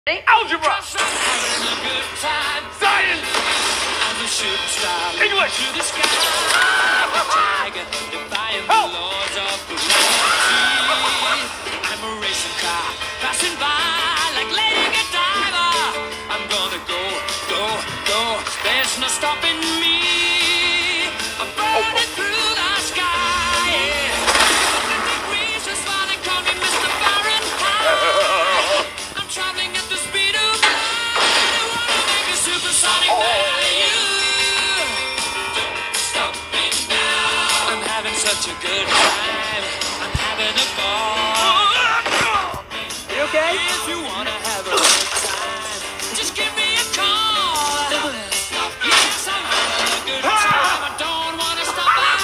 Algebra. Science. English. Help. I'm a racing car passing by like Lady Godiva. I'm gonna go. There's no stopping me. I'm burning through the sky. Yeah. 100 degrees is why they call me Mr. Fahrenheit. I'm traveling at the speed of light. I wanna make a supersonic value. Don't stop me now. I'm having such a good time. I'm having a ball. You okay? If you wanna have a good time, just give me a call. Yes, I'm having a good time. I don't wanna stop at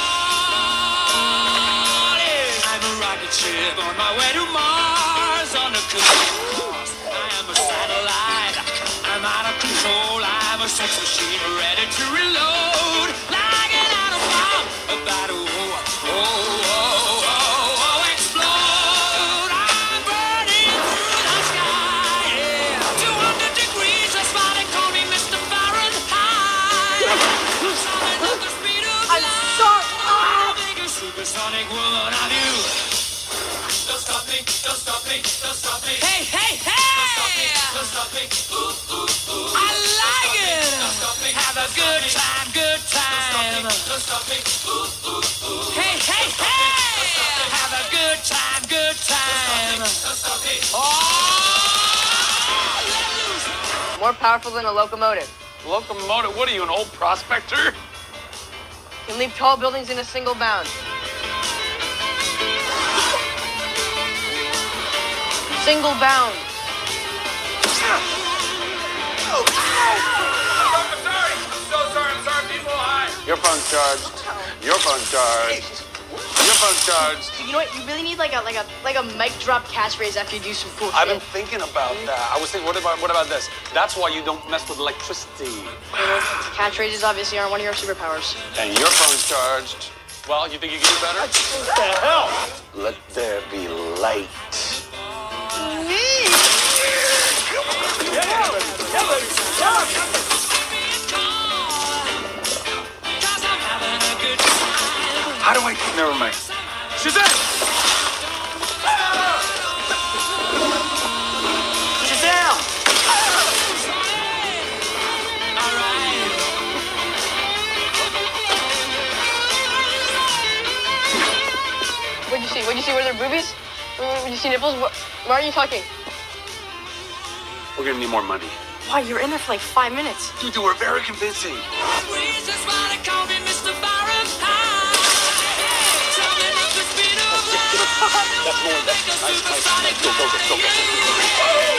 all. Yeah. I'm a rocket ship on my way to Mars on a course. I am a satellite. I'm out of control. I'm a sex machine ready to reload. Like an atom bomb about to explode. I'm burning through the sky. Yeah. 200 degrees, that's why they call me Mr. Fahrenheit. I'm soaring at the speed of light. I'll make a supersonic woman of you. Don't stop me, don't stop me, don't stop me. Hey, hey, hey! Don't stop me, ooh, ooh, ooh. I like it. Don't stop me. Have a good time, good time. Don't stop me, ooh, ooh, ooh. Hey, hey, hey! Have a good time, good time. Don't stop me. Oh, let loose. More powerful than a locomotive. Locomotive. What are you, an old prospector? Can leap tall buildings in a single bound. Single bound. I'm sorry. People, hi. Your phone's charged. Your phone's charged. Your phone's charged. You know what? You really need like a mic drop catchphrase after you do some cool I've shit. been thinking about that. I was thinking, what about this? That's why you don't mess with electricity. Catchphrases obviously aren't one of your superpowers. And your phone's charged. Well, you think you can do better? What the hell? Let there be light. How do I? Never mind. Shazam! Shazam! What'd you see? Were there boobies? Did you see nipples? Why are you talking? We're gonna need more money. Why? You were in there for like 5 minutes. Dude, you were very convincing. That's more. That's nice. Go.